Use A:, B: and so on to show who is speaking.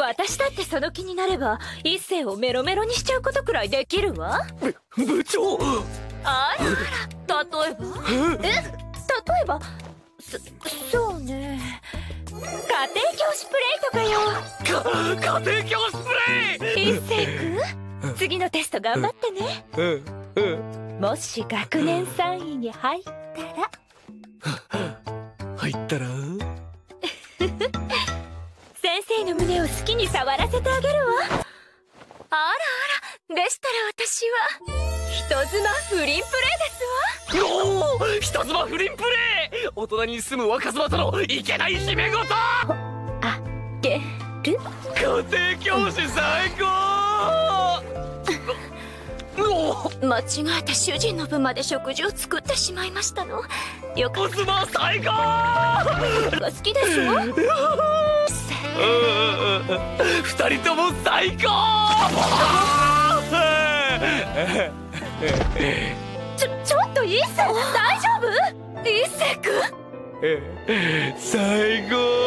A: 私だってその気になれば一星をメロメロにしちゃうことくらいできるわ。
B: 部長。
A: あらあら、例えば例えばそうね、家庭教師プレイとかよ。
B: 家庭教師プレイ。
A: 一星君、次のテスト頑張ってね。もし学年3位に入ったら
B: 入ったら
A: 先生の胸を好きに触らせてあげるわ。あらあら、でしたら私は人妻不倫プレイですわ。
B: おお、人妻不倫プレイ。大人に住む若妻とのいけない締め事。
A: あげる。
B: 家庭教師最高。
A: 間違えて主人の分まで食事を作ってしまいましたの。よかっ
B: お妻最高。
A: た。が好きでしょ。
B: 二人とも最高。
A: ちょっと一星、大丈夫？一星君、
B: 最高。